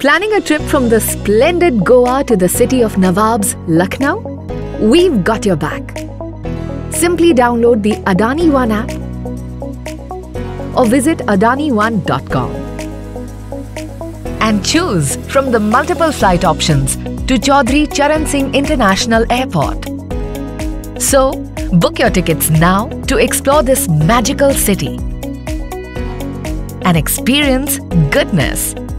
Planning a trip from the splendid Goa to the city of Nawabs, Lucknow? We've got your back. Simply download the Adani One app or visit adanione.com and choose from the multiple flight options to Chaudhry Charan Singh International Airport. So, book your tickets now to explore this magical city and experience goodness